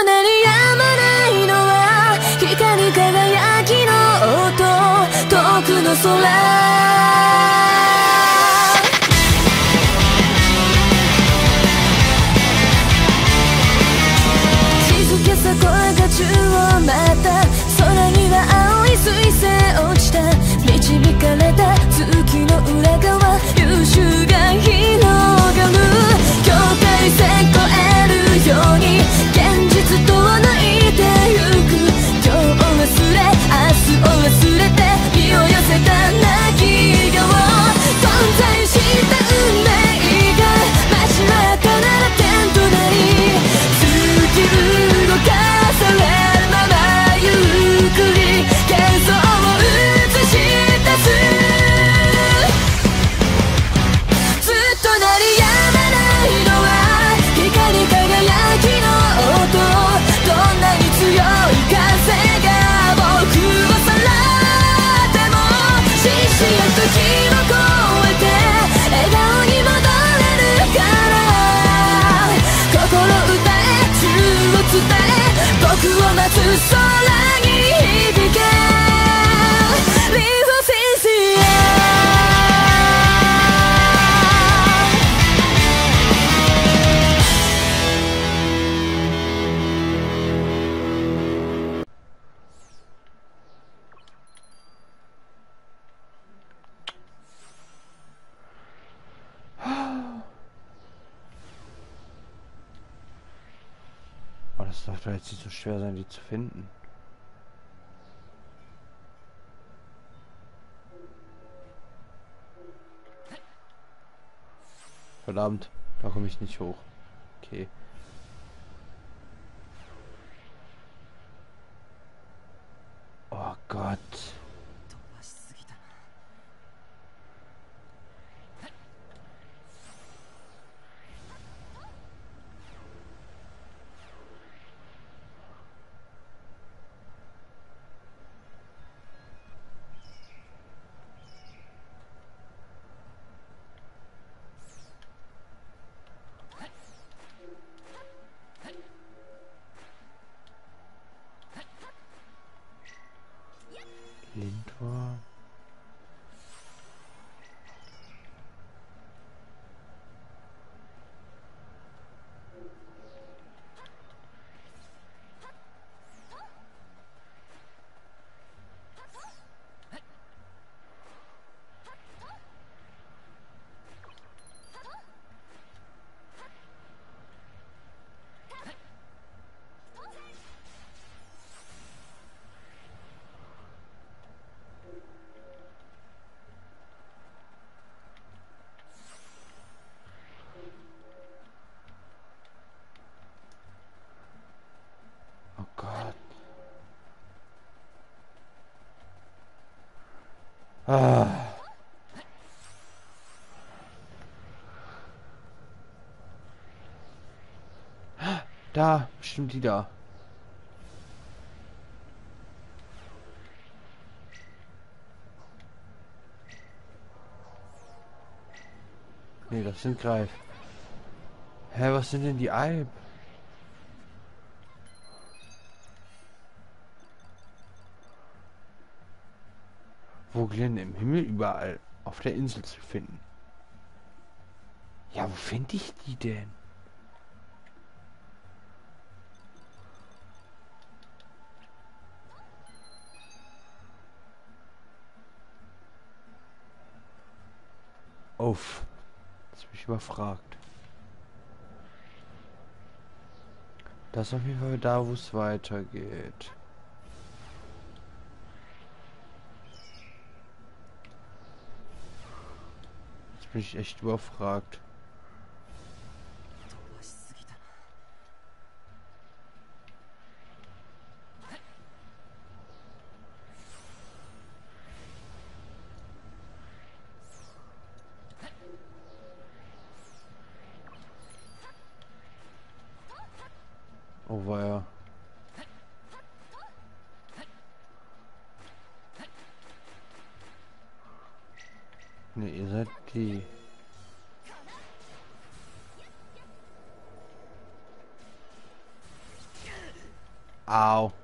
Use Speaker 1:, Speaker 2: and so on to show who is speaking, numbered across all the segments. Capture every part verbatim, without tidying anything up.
Speaker 1: と鳴り止まないのは光り輝きの音、遠くの空。静けさ声が宙を舞った、空には青い彗星落ちた、導かれた月の裏側、優秀が広がる、境界線越えるように現実とは抜いてゆく、今日を忘れ明日を忘れて身を寄せた泣き顔、存在した運命が街中なら点となり、突き動かされるままゆっくり幻想を映し出す、ずっと鳴り止まないのは光り輝きの音、どんなに強い風が僕をさらっても、視線と時を越えて笑顔に戻れるから、心歌え宙を伝え僕を待つ空に響け Live sincere。
Speaker 2: Aber das darf doch jetzt nicht so schwer sein, die zu finden. Verdammt, da komme ich nicht hoch. Okay. Oh Gott. Lindor. Oh Gott. Ah. Da, bestimmt die da. Nee, das sind Greif. Hä, was sind denn die Alp? Wo Glenn im Himmel überall auf der Insel zu finden. Ja, wo finde ich die denn? Uff. Jetzt bin ich überfragt. Das ist auf jeden Fall da, wo es weitergeht. Jetzt bin ich echt überfragt. Oh weia. Ne, ihr seid die. Au.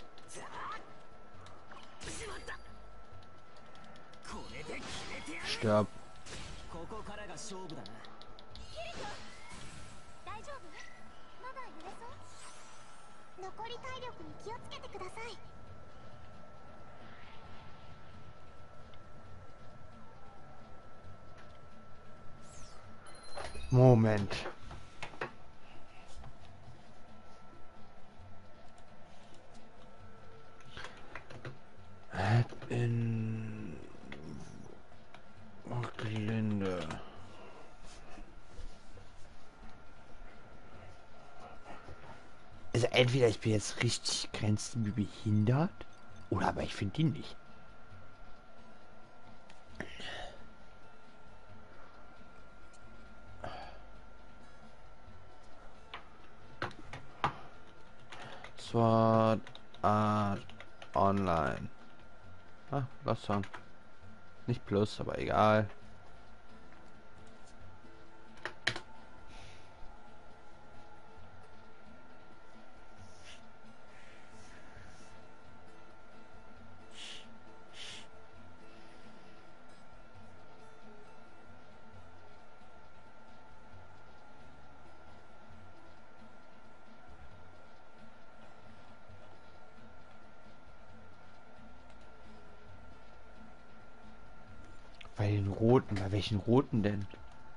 Speaker 2: Stirb.
Speaker 3: ここからが勝負だな。
Speaker 4: 大丈夫？まだ揺れそう？残り体力に気をつけてください。
Speaker 2: Moment. Add in Gelände. Also entweder ich bin jetzt richtig grenzbehindert oder aber ich finde ihn nicht. Sword Art Online. Ah, was schon. Nicht plus, aber egal. Bei den roten, bei welchen roten denn?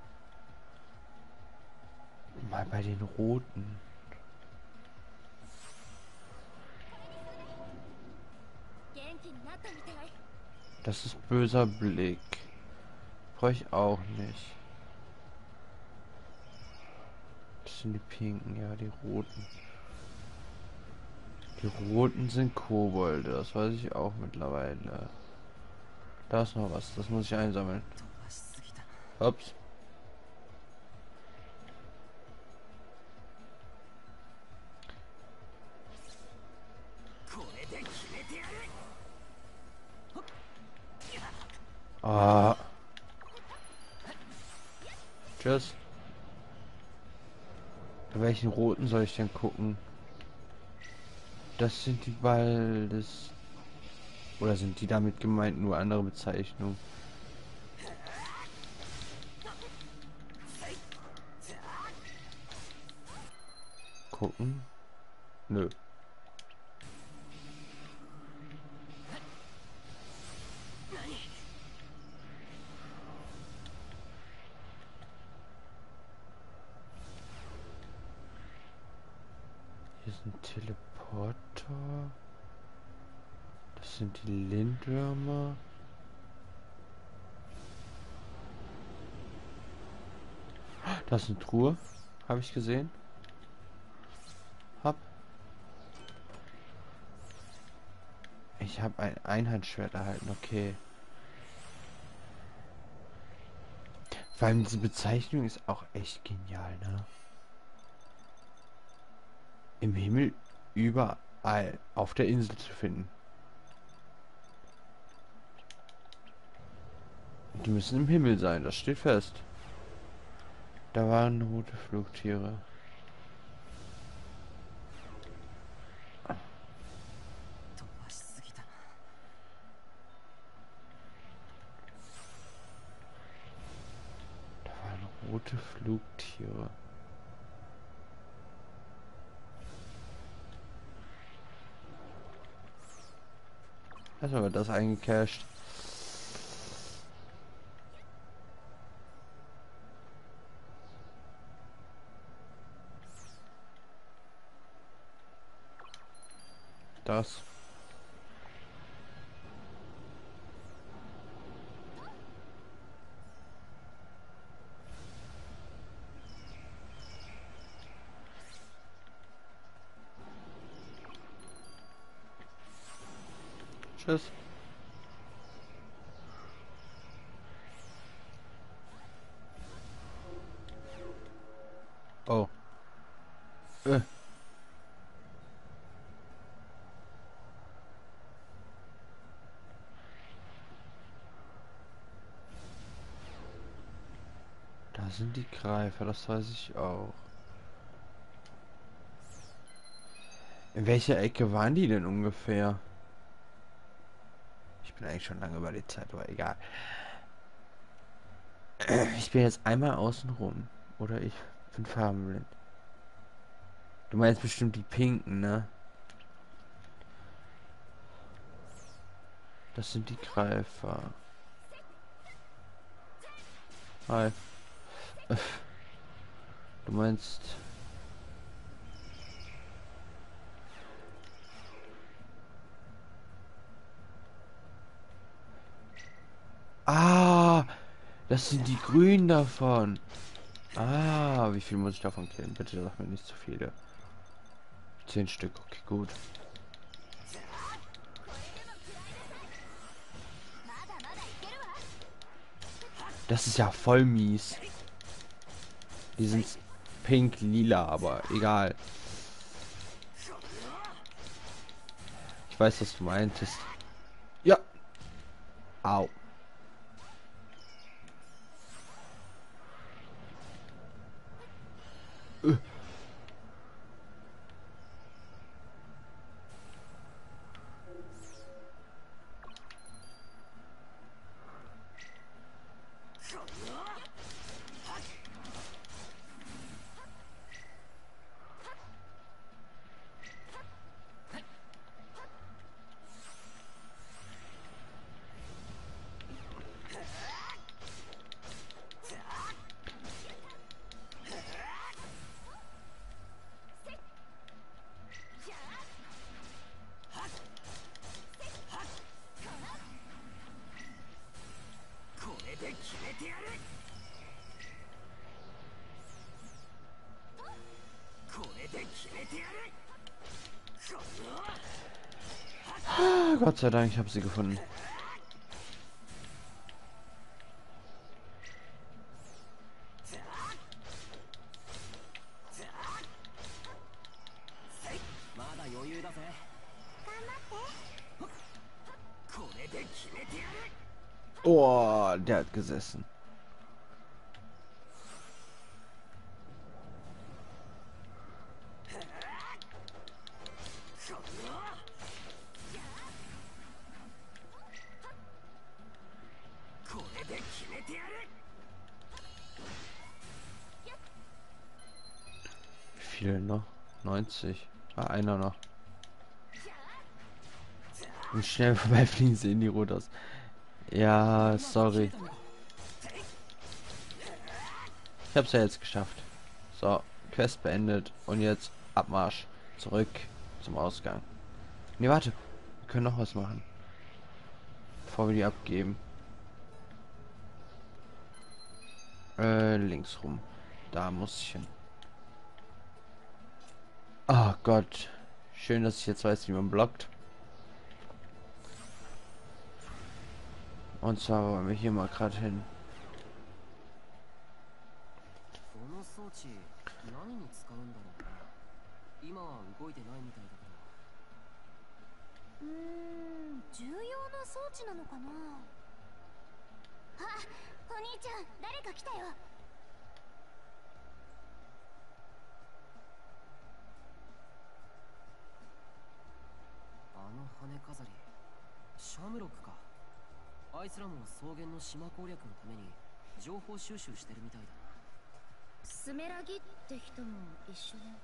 Speaker 2: Mal bei den roten. Das ist böser Blick. Brauche ich auch nicht. Das sind die pinken, ja, die roten. Die roten sind Kobolde, das weiß ich auch mittlerweile. Da ist noch was, das muss ich einsammeln. Ups. Ah. Tschüss. Bei welchen roten soll ich denn gucken? Das sind die Baldes. Oder sind die damit gemeint nur andere Bezeichnungen? Gucken? Nö. Hier ist ein Teleporter. Das sind die Lindwürmer. Das ist eine Truhe. Habe ich gesehen. Hab. Ich habe ein Einhandschwert erhalten. Okay. Vor allem diese Bezeichnung ist auch echt genial, ne? Im Himmel überall auf der Insel zu finden. Die müssen im Himmel sein, das steht fest. Da waren rote Flugtiere. Da waren rote Flugtiere. Erstmal wird das eingecached. Das. Tschüss. Oh. Äh. Da sind die Greifer, das weiß ich auch. In welcher Ecke waren die denn ungefähr? Ich bin eigentlich schon lange über die Zeit, aber egal. Ich bin jetzt einmal außen rum. Oder ich bin farbenblind. Du meinst bestimmt die pinken, ne? Das sind die Greifer. Hi. Du meinst... Ah! Das sind die Grünen davon. Ah, wie viel muss ich davon killen? Bitte sag mir nicht zu viele. Zehn Stück, okay, gut. Das ist ja voll mies. Die sind pink, lila, aber egal. Ich weiß, was du meintest. Ja. Au. Äh. Ah, Gott sei Dank, ich habe sie gefunden. Oh, der hat gesessen. Wie viele noch? neunzig. Ah, einer noch. Und schnell vorbeifliegen sehen die rot aus. Ja, sorry. Ich hab's ja jetzt geschafft. So, Quest beendet. Und jetzt Abmarsch. Zurück zum Ausgang. Ne, warte. Wir können noch was machen. Bevor wir die abgeben. Äh, links rum. Da muss ich hin. Oh Gott. Schön, dass ich jetzt weiß, wie man blockt. Und zwar wollen wir hier mal gerade hin.
Speaker 4: うーん、重要な装置なのかな。あ、お兄ちゃん、誰か来たよ。
Speaker 3: あの羽飾り、シャムロックか。あいつらも草原の島攻略のために情報収集してるみたいだな。
Speaker 4: スメラギって人も一緒ね。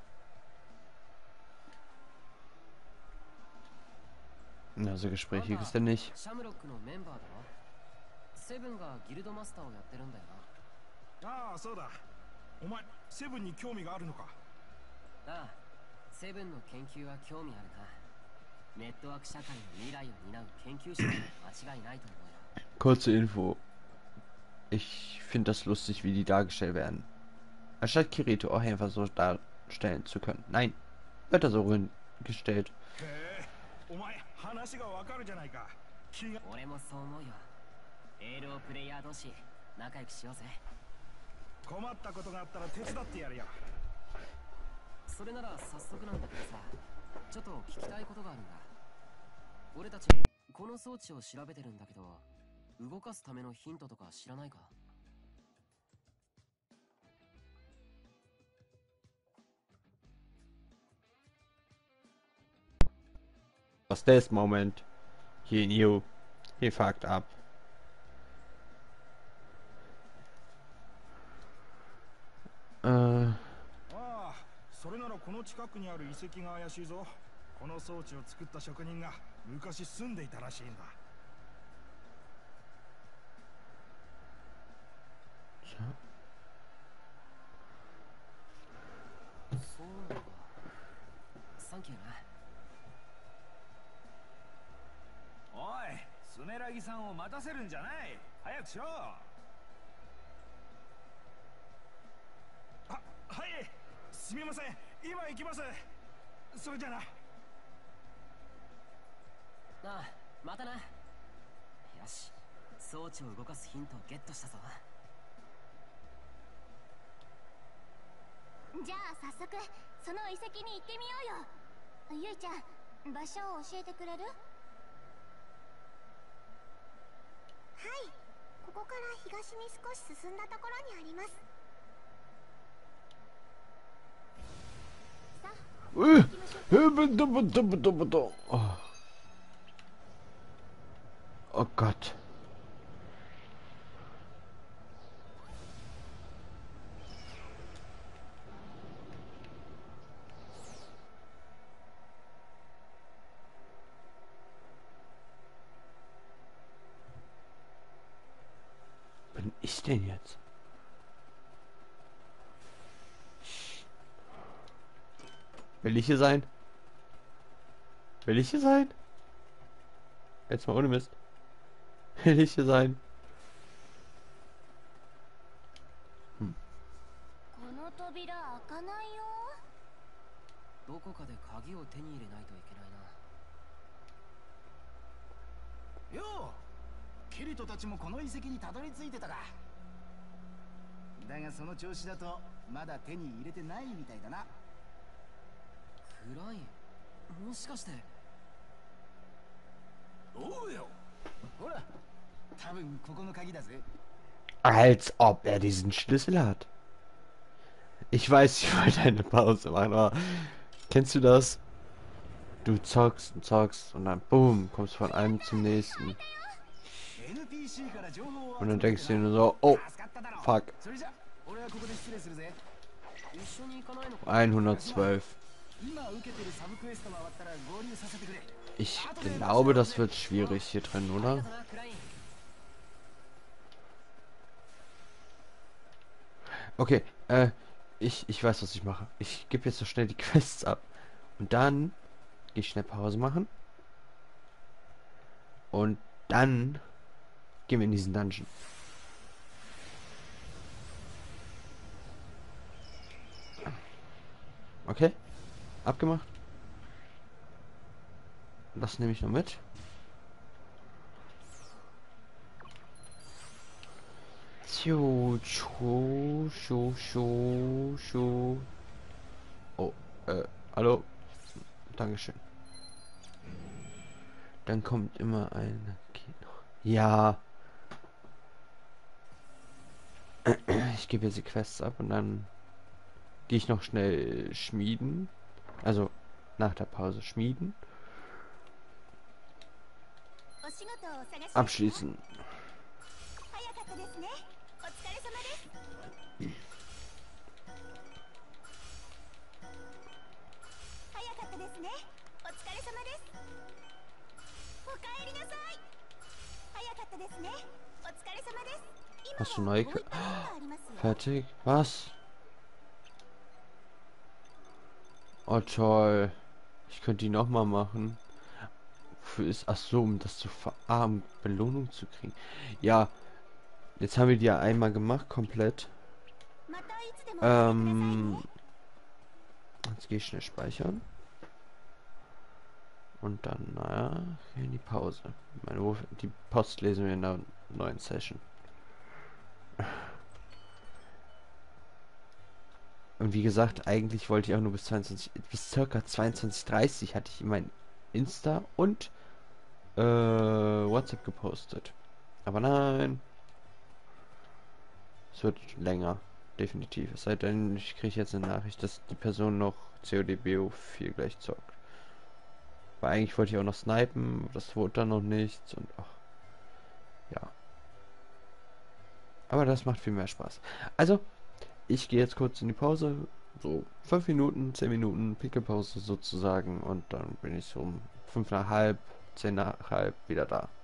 Speaker 2: Na, so gesprächig ist er nicht.
Speaker 3: シャムロックのメンバーだろ。セブンがギルドマスターをやってるんだよな。
Speaker 5: ああ、そうだ。お前、セブンに興味があるのか。
Speaker 3: ああ、セブンの研究は興味あるな。ネットワーク社会の未来を担う研究者に間違いないと思うよ。
Speaker 2: Kurze Info. Ich finde das lustig, wie die dargestellt werden. Anstatt Kirito auch einfach so darstellen zu können. Nein, wird er so gestellt.
Speaker 5: お前、話がわかるじゃないか。気が。
Speaker 3: 俺もそう思うよ。エールをプレイヤー同士仲良くしようぜ。
Speaker 5: 困ったことがあったら手伝ってやるよ。
Speaker 3: それなら早速なんだけどさ、ちょっと聞きたいことがあるんだ。俺たちこの装置を調べてるんだけど、動かすためのヒントとか知らないか？
Speaker 2: 'Cause this moment, he knew he fucked up. Äh.
Speaker 5: ああ、それならこの近くにある遺跡が怪しいぞ。この装置を作った職人が昔住んでいたらしいんだ。
Speaker 3: そうなのか。サンキューな。
Speaker 5: おい、スメラギさんを待たせるんじゃない。早くしろ。は、はい、すみません。今行きます。それじゃな。
Speaker 3: なあ、またな。よし、装置を動かすヒントをゲットしたぞ。
Speaker 4: じゃあ早速その遺跡に行ってみようよ。ゆいちゃん、場所を教えてくれる？はい、ここから東に少し進んだところにあります。さあ、
Speaker 2: うっ、え、ぶどぶどぶどぶど。Oh Gott. Bin ich denn jetzt? Will ich hier sein? Will ich hier sein? Jetzt mal ohne Mist. Will ich hier sein? Hm.
Speaker 4: この扉開かないよ。
Speaker 3: どこかで鍵を手に入れないといけないな。
Speaker 6: よう、キリトたちもこの遺跡にたどり着いてたか。だがその調子だとまだ手に入れてないみたいだな。
Speaker 3: クライン、もしかして。
Speaker 6: おうよ、ほら、多分ここの鍵だぜ。
Speaker 2: Als ob er diesen Schlüssel hat. Ich weiß, ich wollte eine Pause machen, aber kennst du das? Du zockst und zockst und dann boom, kommst von einem zum nächsten. Und dann denkst du dir nur so, oh, fuck. hundertzwölf. Ich glaube, das wird schwierig hier drin, oder? Okay, äh, ich, ich weiß, was ich mache. Ich gebe jetzt so schnell die Quests ab. Und dann gehe ich schnell Pause machen. Und dann gehen wir in diesen Dungeon. Okay, abgemacht. Das nehme ich noch mit. Tschu, tschu, tschu, tschu, tschu. Oh, äh, hallo. Dankeschön. Dann kommt immer eine Kino. Ja. Ich gebe jetzt die Quests ab und dann gehe ich noch schnell schmieden. Also nach der Pause schmieden. Abschließen. Hast du neu? Fertig? Was? Oh toll. Ich könnte die noch mal machen. Wofür ist... Ach so, um das zu verarmen, Belohnung zu kriegen. Ja. Jetzt haben wir die ja einmal gemacht, komplett. Ähm... Jetzt gehe ich schnell speichern. Und dann, naja, hier in die Pause. Meine, die Post lesen wir in der neuen Session. Und wie gesagt, eigentlich wollte ich auch nur bis zweiundzwanzig, bis circa zweiundzwanzig Uhr dreißig hatte ich in mein Insta und äh, WhatsApp gepostet. Aber nein. Es wird länger, definitiv. Es sei denn, ich kriege jetzt eine Nachricht, dass die Person noch C O D B O vier gleich zockt. Weil eigentlich wollte ich auch noch snipen, das wurde dann noch nichts und ach, ja. Aber das macht viel mehr Spaß. Also, ich gehe jetzt kurz in die Pause, so fünf Minuten, zehn Minuten Pickelpause sozusagen und dann bin ich so um fünf nach halb, zehn nach halb wieder da.